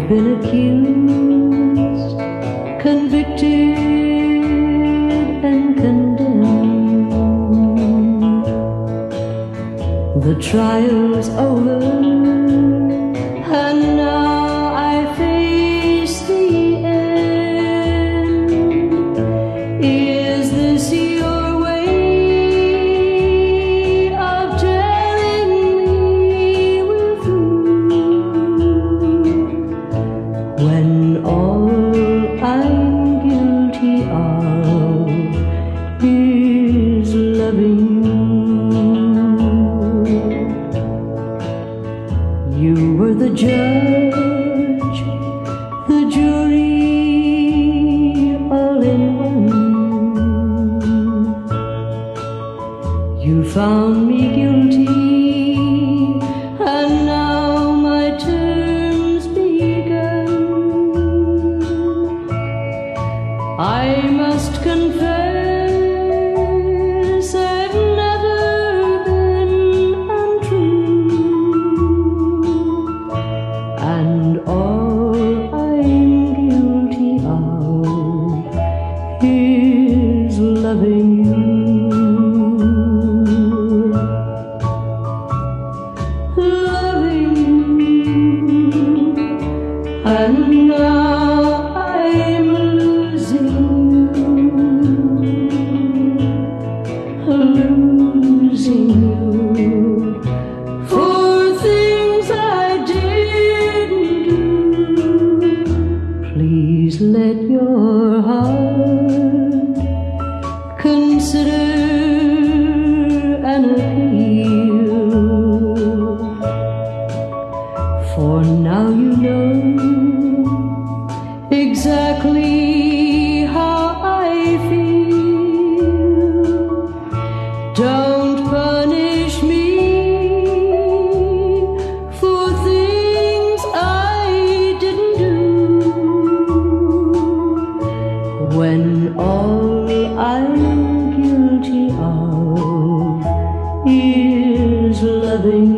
I've been accused, convicted, and condemned. The trial's over, and now I face the end. Is this your way of telling me we're through? When all I'm guilty of is loving you. You were the judge, the jury, all in one. You found me guilty, and now my term's begun. I must confess I've never been untrue, and all I'm guilty of is loving you. Loving you, and now I'm losing you for things I didn't do. Please let your heart consider an appeal, for now you know exactly how I feel. Don't punish me for things I didn't do, when all I'm guilty of is loving you.